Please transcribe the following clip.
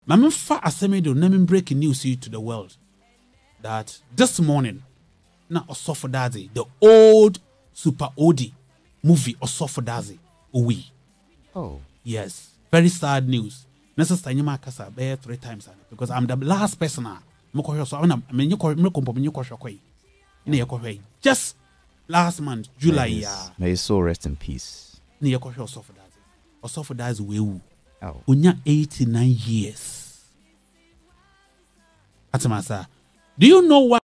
Mama fa asemedo na me breaking news to the world that this morning na Osofo Dadzie, the old super OD movie Osofo Dadzie we. Oh. Yes. Very sad news. Necessarily my kasa bear 3 times because I'm the last person just last month, July. May his soul rest in peace. Osofo Dadzie we. Oh. Unya 89 years. Atamasa. Do you know why?